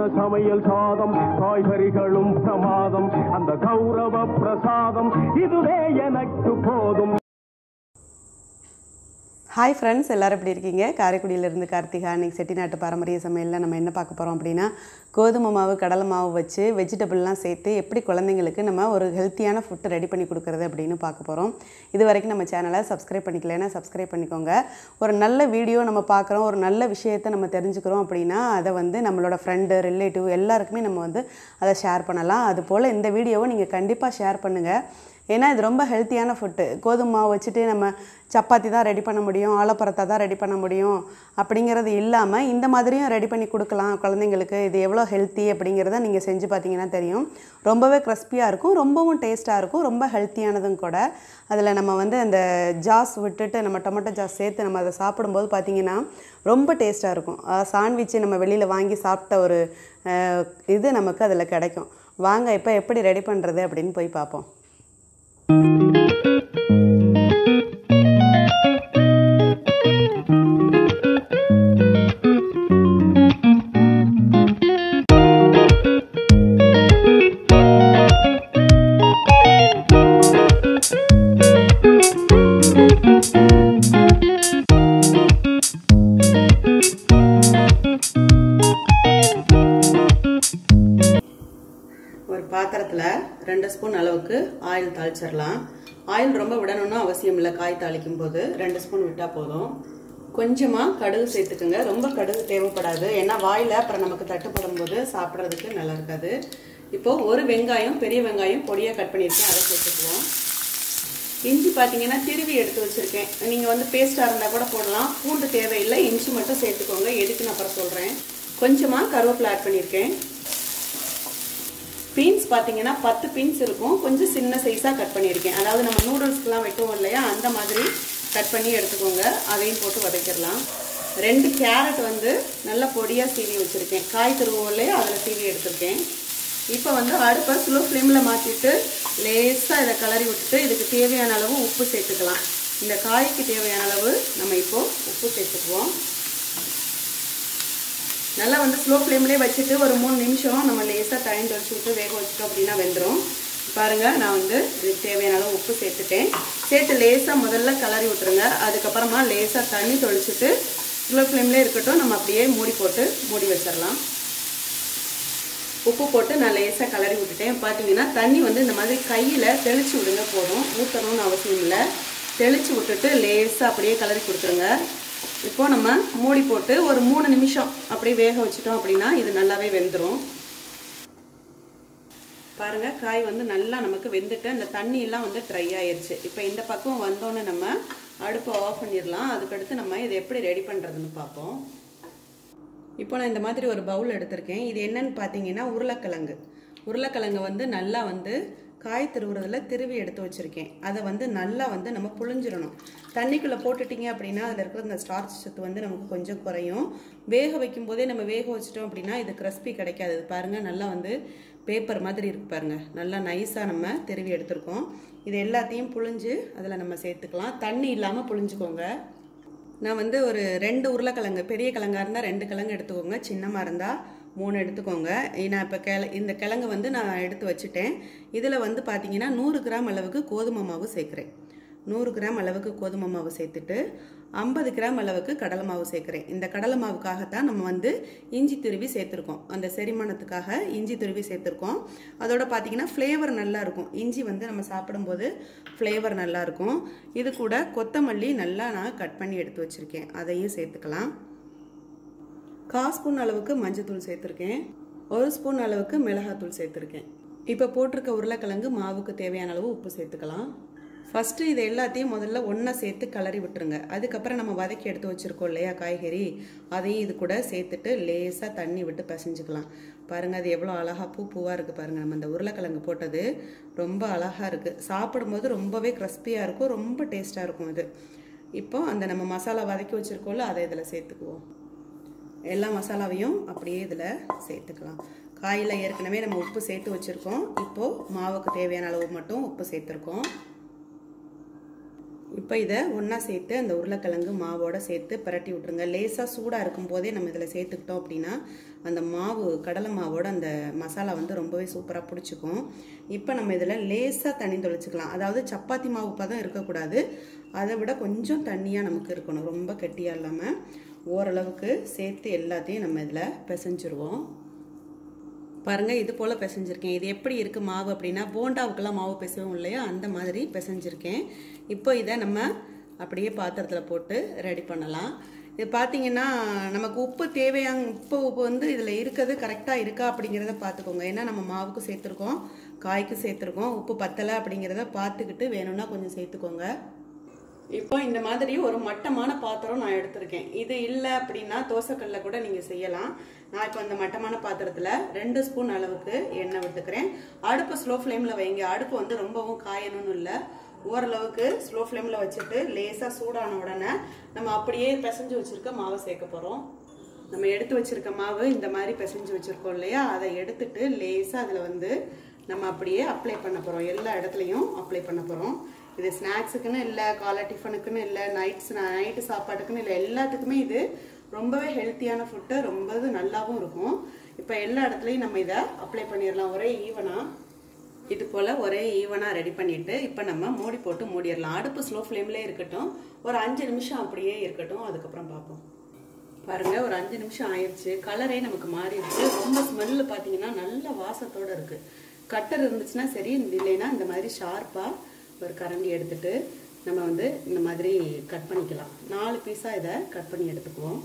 சமையல் சாதம் காய்கறிகளும் பிரமாதம் அந்த கௌரவ பிரசாதம் இதுவே எனக்கு போதும். ஹாய் ஃப்ரெண்ட்ஸ், எல்லோரும் எப்படி இருக்கீங்க? காரைக்குடியிலேருந்து கார்த்திகா. இன்றைக்கி செட்டிநாட்டு பாரம்பரிய சமையலில் நம்ம என்ன பார்க்க போகிறோம் அப்படின்னா, கோதுமை மாவு கடலை மாவு வச்சு வெஜிடபிள்லாம் சேர்த்து எப்படி குழந்தைங்களுக்கு நம்ம ஒரு ஹெல்த்தியான ஃபுட்டு ரெடி பண்ணி கொடுக்குறது அப்படின்னு பார்க்க போகிறோம். இது வரைக்கும் நம்ம சேனலை சப்ஸ்கிரைப் பண்ணிக்கலைன்னா சப்ஸ்கிரைப் பண்ணிக்கோங்க. ஒரு நல்ல வீடியோ நம்ம பார்க்குறோம், ஒரு நல்ல விஷயத்தை நம்ம தெரிஞ்சுக்கிறோம் அப்படின்னா அதை வந்து நம்மளோட ஃப்ரெண்டு ரிலேட்டிவ் எல்லாருக்குமே நம்ம வந்து அதை ஷேர் பண்ணலாம். அதுபோல் இந்த வீடியோவை நீங்கள் கண்டிப்பாக ஷேர் பண்ணுங்கள். ஏன்னா இது ரொம்ப ஹெல்த்தியான ஃபுட்டு. கோதுமை மாவு வச்சுட்டு நம்ம சப்பாத்தி தான் ரெடி பண்ண முடியும், ஆலப்பரத்தை தான் ரெடி பண்ண முடியும் அப்படிங்கிறது இல்லாமல் இந்த மாதிரியும் ரெடி பண்ணி கொடுக்கலாம் குழந்தைங்களுக்கு. இது எவ்வளோ ஹெல்த்தி அப்படிங்கிறத நீங்கள் செஞ்சு பார்த்தீங்கன்னா தெரியும். ரொம்பவே கிறிஸ்பியாக இருக்கும், ரொம்பவும் டேஸ்ட்டாக இருக்கும், ரொம்ப ஹெல்த்தியானதும் கூட. அதில் நம்ம வந்து அந்த ஜாஸ் விட்டுட்டு நம்ம டொமேட்டோ ஜாஸ் சேர்த்து நம்ம அதை சாப்பிடும்போது பார்த்திங்கன்னா ரொம்ப டேஸ்ட்டாக இருக்கும். சாண்ட்விட்சு நம்ம வெளியில் வாங்கி சாப்பிட்ட ஒரு இது நமக்கு அதில் கிடைக்கும். வாங்க இப்போ எப்படி ரெடி பண்ணுறது அப்படின்னு போய் பார்ப்போம். ஒரு பாத்திரத்தில் 2 ஸ்பூன் அளவுக்கு ஆயில் தாளிச்சிடலாம். ஆயில் ரொம்ப விடணும்னு அவசியம் இல்லை. காய் தாளிக்கும் போது 2 ஸ்பூன் விட்டால் போதும். கொஞ்சமாக கடுகு சேர்த்துக்குங்க. ரொம்ப கடுகு தேவைப்படாது, ஏன்னா வாயில் அப்புறம் நமக்கு தட்டுப்படும் போது சாப்பிட்றதுக்கு நல்லா இருக்காது. இப்போது ஒரு வெங்காயம், பெரிய வெங்காயம் பொடியாக கட் பண்ணியிருக்கேன், அதை சேர்த்துக்குவோம். இஞ்சி பார்த்தீங்கன்னா திருவி எடுத்து வச்சுருக்கேன். நீங்கள் வந்து பேஸ்ட்டாக இருந்தால் கூட போடலாம். பூண்டு தேவையில்லை, இஞ்சி மட்டும் சேர்த்துக்கோங்க. எதுக்குன்னு அப்புறம் சொல்கிறேன். கொஞ்சமாக கருவேப்பிலை ஆட் பண்ணியிருக்கேன். பீன்ஸ் பார்த்தீங்கன்னா 10 பீன்ஸ் இருக்கும், கொஞ்சம் சின்ன சைஸாக கட் பண்ணியிருக்கேன். அதாவது நம்ம நூடுல்ஸ்க்கெலாம் வெட்டுவோம் இல்லையா, அந்த மாதிரி கட் பண்ணி எடுத்துக்கோங்க. அதையும் போட்டு வதக்கிடலாம். 2 கேரட் வந்து நல்லா பொடியாக சீவி வச்சுருக்கேன். காய் துருவோம் இல்லையா, அதில் சீவி எடுத்துருக்கேன். இப்போ வந்து அடுப்பை ஸ்லோ ஃப்ளேமில் மாற்றிட்டு லேசாக இதை கிளறி விட்டுட்டு இதுக்கு தேவையான அளவு உப்பு சேர்த்துக்கலாம். இந்த காய்க்கு தேவையான அளவு நம்ம இப்போது உப்பு சேர்த்துக்குவோம். நல்லா வந்து ஸ்லோ ஃப்ளேம்லேயே வச்சுட்டு ஒரு 3 நிமிஷம் நம்ம லேசாக தண்ணி தொளிச்சு விட்டு வேக வச்சுட்டோம் அப்படின்னா வெந்துடும். பாருங்கள், நான் வந்து இதுக்கு தேவையான அளவு உப்பு சேர்த்துட்டேன். சேர்த்து லேசாக முதல்ல கிளறி விட்டுருங்க. அதுக்கப்புறமா லேசாக தண்ணி தொளிச்சுட்டு ஸ்லோ ஃப்ளேம்லேயே இருக்கட்டும், நம்ம அப்படியே மூடி வச்சிடலாம். உப்பு போட்டு நான் லேசாக கிளறி விட்டுட்டேன். பார்த்தீங்கன்னா தண்ணி வந்து இந்த மாதிரி கையில் தெளித்து விடுங்க போதும், ஊற்றணும்னு அவசியம் இல்லை. தெளித்து விட்டுட்டு லேசாக அப்படியே கிளறி கொடுத்துருங்க. இப்போது நம்ம மூடி போட்டு ஒரு 3 நிமிஷம் அப்படியே வேக வச்சுட்டோம் அப்படின்னா இது நல்லாவே வெந்துடும். பாருங்கள், காய் வந்து நல்லா நமக்கு வெந்துட்டு அந்த தண்ணியெல்லாம் வந்து ட்ரை ஆயிடுச்சு. இப்போ இந்த பக்கம் வந்தோன்னே நம்ம அடுப்பை ஆஃப் பண்ணிடலாம். அதுக்கடுத்து நம்ம இதை எப்படி ரெடி பண்ணுறதுன்னு பார்ப்போம். இப்போ நான் இந்த மாதிரி ஒரு பவுல் எடுத்திருக்கேன். இது என்னன்னு பார்த்தீங்கன்னா உருளைக்கிழங்கு வந்து நல்லா வந்து காய் திருவுறதில் திருவி எடுத்து வச்சுருக்கேன். அதை வந்து நல்லா வந்து நம்ம புழிஞ்சிடணும். தண்ணிக்குள்ளே போட்டுட்டிங்க அப்படின்னா அதில் இருக்கிற இந்த ஸ்டார்ச் சத்து வந்து நமக்கு கொஞ்சம் குறையும். வேக வைக்கும் போதே நம்ம வேக வச்சிட்டோம் அப்படின்னா இது கிறிஸ்பி கிடைக்காது. பாருங்கள், நல்லா வந்து பேப்பர் மாதிரி இருக்கு பாருங்கள். நல்லா நைஸாக நம்ம திருவி எடுத்துருக்கோம். இது எல்லாத்தையும் புழிஞ்சு அதில் நம்ம சேர்த்துக்கலாம். தண்ணி இல்லாமல் புழிஞ்சுக்கோங்க. நான் வந்து ஒரு 2 உருளைக்கிழங்கு, பெரிய கிழங்காக இருந்தால் 2 கிழங்கு எடுத்துக்கோங்க, சின்னமாக இருந்தால் 3 எடுத்துக்கோங்க. நான் இப்போ இந்த கிழங்கு வந்து நான் எடுத்து வச்சுட்டேன். இதில் வந்து பார்த்தீங்கன்னா 100 கிராம் அளவுக்கு கோதுமை மாவு சேர்க்குறேன். 100 கிராம் அளவுக்கு கோதுமை மாவு சேர்த்துட்டு 50 கிராம் அளவுக்கு கடலை மாவு சேர்க்குறேன். இந்த கடலை மாவுக்காகத்தான் நம்ம வந்து இஞ்சி துருவி சேர்த்துருக்கோம். அந்த செரிமானத்துக்காக இஞ்சி துருவி சேர்த்துருக்கோம். அதோட பார்த்தீங்கன்னா ஃப்ளேவர் நல்லாயிருக்கும். இஞ்சி வந்து நம்ம சாப்பிடும்போது ஃப்ளேவர் நல்லாயிருக்கும். இது கூட கொத்தமல்லி நல்லா நான் கட் பண்ணி எடுத்து வச்சுருக்கேன், அதையும் சேர்த்துக்கலாம். 1/4 ஸ்பூன் அளவுக்கு மஞ்சத்தூள் சேர்த்துருக்கேன். 1 ஸ்பூன் அளவுக்கு மிளகாத்தூள் சேர்த்துருக்கேன். இப்போ போட்டிருக்க உருளைக்கிழங்கு மாவுக்கு தேவையான அளவு உப்பு சேர்த்துக்கலாம். ஃபஸ்ட்டு இது எல்லாத்தையும் முதல்ல ஒன்றா சேர்த்து கிளறி விட்டுருங்க. அதுக்கப்புறம் நம்ம வதக்கி எடுத்து வச்சுருக்கோம் இல்லையா காய்கறி, அதையும் இது கூட சேர்த்துட்டு லேசாக தண்ணி விட்டு பிசைஞ்சுக்கலாம். பாருங்கள், அது எவ்வளோ அழகாக பூவாக இருக்குது பாருங்கள். நம்ம இந்த உருளைக்கிழங்கு போட்டது ரொம்ப அழகாக இருக்குது. சாப்பிடும்போது ரொம்பவே கிறிஸ்பியாக இருக்கும், ரொம்ப டேஸ்ட்டாக இருக்கும் இது. இப்போது அந்த நம்ம மசாலா வதக்கி வச்சுருக்கோம்ல, அதை இதில் சேர்த்துக்குவோம். எல்லா மசாலாவையும் அப்படியே இதில் சேர்த்துக்கலாம். காயில் ஏற்கனவே நம்ம உப்பு சேர்த்து வச்சுருக்கோம். இப்போது மாவுக்கு தேவையான அளவு மட்டும் உப்பு சேர்த்துருக்கோம். இப்போ இதை ஒன்றா சேர்த்து அந்த உருளைக்கிழங்கு மாவோட சேர்த்து பரட்டி விட்ருங்க. லேசாக சூடாக இருக்கும் போதே நம்ம இதில் சேர்த்துக்கிட்டோம் அப்படின்னா அந்த மாவு கடலை மாவோட அந்த மசாலா வந்து ரொம்பவே சூப்பராக பிடிச்சிக்கும். இப்போ நம்ம இதில் லேசாக தண்ணி தெளிச்சுக்கலாம். அதாவது சப்பாத்தி மாவு பதம் இருக்கக்கூடாது, அதை விட கொஞ்சம் தண்ணியாக நமக்கு இருக்கணும், ரொம்ப கெட்டியாக இல்லாமல் ஓரளவுக்கு சேர்த்து எல்லாத்தையும் நம்ம இதில் பிசைஞ்சிருவோம். பாருங்கள், இது போல் பிசைஞ்சிருக்கேன். இது எப்படி இருக்குது மாவு அப்படின்னா போண்டாவுக்கெல்லாம் மாவு பிசைவும் இல்லையா, அந்த மாதிரி பிசைஞ்சிருக்கேன். இப்போ இதை நம்ம அப்படியே பாத்திரத்தில் போட்டு ரெடி பண்ணலாம். இது பார்த்தீங்கன்னா நமக்கு உப்பு தேவையான உப்பு வந்து இதில் இருக்கிறது கரெக்டாக இருக்கா அப்படிங்கிறத பார்த்துக்கோங்க. ஏன்னா நம்ம மாவுக்கு சேர்த்துருக்கோம், காய்க்கு சேர்த்துருக்கோம். உப்பு பத்தலை அப்படிங்கிறத பார்த்துக்கிட்டு வேணும்னா கொஞ்சம் சேர்த்துக்கோங்க. இப்போ இந்த மாதிரி ஒரு மட்டமான பாத்திரம் நான் எடுத்திருக்கேன். இது இல்லை அப்படின்னா தோசைக்கல்ல கூட நீங்கள் செய்யலாம். நான் இப்போ அந்த மட்டமான பாத்திரத்தில் 2 ஸ்பூன் அளவுக்கு எண்ணெய் விட்டுக்கிறேன். அடுப்பு ஸ்லோ ஃப்ளேமில் வைங்க. அடுப்பு வந்து ரொம்பவும் காயணும்னு இல்லை, ஓரளவுக்கு ஸ்லோ ஃப்ளேமில் வச்சுட்டு லேசாக சூடான உடனே நம்ம அப்படியே பிசைஞ்சு வச்சுருக்க மாவை சேர்க்க போகிறோம். நம்ம எடுத்து வச்சுருக்க மாவு இந்த மாதிரி பிசைஞ்சு வச்சுருக்கோம் இல்லையா, அதை எடுத்துட்டு லேசாக அதில் வந்து நம்ம அப்படியே அப்ளை பண்ண போகிறோம். எல்லா இடத்துலையும் அப்ளை பண்ண போகிறோம். இது ஸ்நாக்ஸுக்குன்னு இல்லை, காலை டிஃபனுக்குன்னு இல்லை, நைட்டு சாப்பாட்டுக்குன்னு இல்லை, எல்லாத்துக்குமே இது ரொம்பவே ஹெல்த்தியான ஃபுட்டு, ரொம்பவே நல்லாவும் இருக்கும். இப்போ எல்லா இடத்துலையும் நம்ம இதை அப்ளை பண்ணிடலாம் ஒரே ஈவனாக. இது போல் ஒரே ஈவனாக ரெடி பண்ணிவிட்டு இப்போ நம்ம மூடி போட்டு மூடிடலாம். அடுப்பு ஸ்லோ ஃப்ளேம்லேயே இருக்கட்டும், ஒரு 5 நிமிஷம் அப்படியே இருக்கட்டும், அதுக்கப்புறம் பார்ப்போம். பாருங்கள், ஒரு 5 நிமிஷம் ஆயிடுச்சு. கலரே நமக்கு மாறிடுச்சு. ரொம்ப ஸ்மெல்லு பார்த்தீங்கன்னா நல்ல வாசத்தோடு இருக்குது. கட்டர் இருந்துச்சுன்னா சரி, இல்லைன்னா இந்த மாதிரி ஷார்ப்பாக ஒரு கரண்டி எடுத்துட்டு நம்ம வந்து இந்த மாதிரி கட் பண்ணிக்கலாம். 4 பீஸாக இதை கட் பண்ணி எடுத்துக்குவோம்.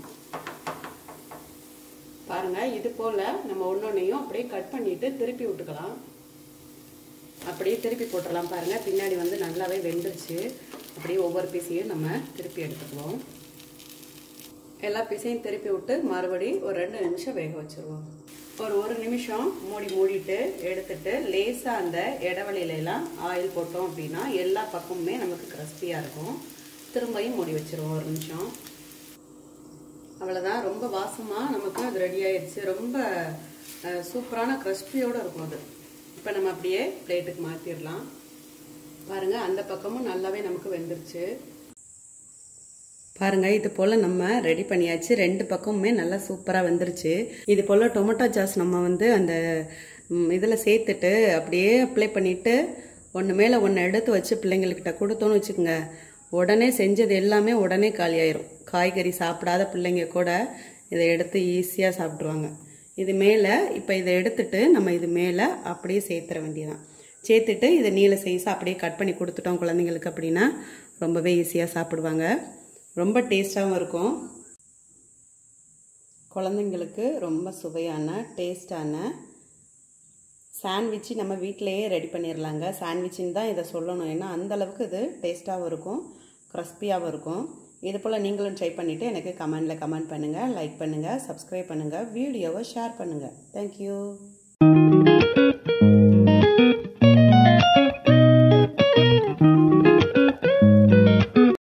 பாருங்கள், இது போல் நம்ம ஒன்னொன்னையும் அப்படியே கட் பண்ணிவிட்டு திருப்பி விட்டுக்கலாம். அப்படியே திருப்பி போட்டுடலாம். பாருங்கள், பின்னாடி வந்து நல்லாவே வெந்துருச்சு. அப்படியே ஒவ்வொரு பீஸையும் நம்ம திருப்பி எடுத்துக்குவோம். எல்லா பீஸையும் திருப்பி விட்டு மறுபடியும் ஒரு 2 நிமிஷம் வேக வச்சுருவோம். ஒரு 1 நிமிஷம் மூடிட்டு எடுத்துட்டு லேசாக அந்த இடைவெளியிலலாம் ஆயில் போட்டோம் அப்படின்னா எல்லா பக்கமுமே நமக்கு கிறிஸ்பியாக இருக்கும். திரும்பியும் மூடி வச்சுருவோம் 1 நிமிஷம். அவ்வளோதான், ரொம்ப வாசமாக நமக்கு அது ரெடி ஆயிடுச்சு. ரொம்ப சூப்பரான கிறிஸ்பியோடு இருக்கும் அது. இப்போ நம்ம அப்படியே பிளேட்டுக்கு மாற்றிடலாம். பாருங்கள், அந்த பக்கமும் நல்லாவே நமக்கு வெந்துருச்சு. பாருங்கள், இது போல் நம்ம ரெடி பண்ணியாச்சு. 2 பக்கமுமே நல்லா சூப்பராக வந்துருச்சு. இது போல் டொமேட்டோ சாஸ் நம்ம வந்து அந்த இதில் சேர்த்துட்டு அப்படியே அப்ளை பண்ணிவிட்டு ஒன்று மேலே ஒன்று எடுத்து வச்சு பிள்ளைங்கள்கிட்ட கொடுத்தோன்னு வச்சுக்கோங்க, உடனே செஞ்சது எல்லாமே உடனே காலியாயிரும். காய்கறி சாப்பிடாத பிள்ளைங்க கூட இதை எடுத்து ஈஸியாக சாப்பிட்ருவாங்க. இது மேலே இப்போ இதை எடுத்துட்டு நம்ம இது மேலே அப்படியே சேர்த்துற வேண்டியதான். சேர்த்துட்டு இதை நீல சைஸாக அப்படியே கட் பண்ணி கொடுத்துட்டோம் குழந்தைங்களுக்கு அப்படின்னா ரொம்பவே ஈஸியாக சாப்பிடுவாங்க. ரொம்ப டேஸ்டாகவும் இருக்கும். குழந்தைங்களுக்கு ரொம்ப சுவையான டேஸ்டான சாண்ட்விட்ச் நம்ம வீட்டிலையே ரெடி பண்ணிடலாங்க. சாண்ட்விட்சின்னு தான் இதை சொல்லணும், ஏன்னா அந்தளவுக்கு இது டேஸ்ட்டாகவும் இருக்கும், கிறிஸ்பியாகவும் இருக்கும். இது போல் நீங்களும் ட்ரை பண்ணிவிட்டு எனக்கு கமெண்டில் கமெண்ட் பண்ணுங்கள், லைக் பண்ணுங்கள், சப்ஸ்கிரைப் பண்ணுங்கள், வீடியோவை ஷேர் பண்ணுங்கள். தேங்க்யூ.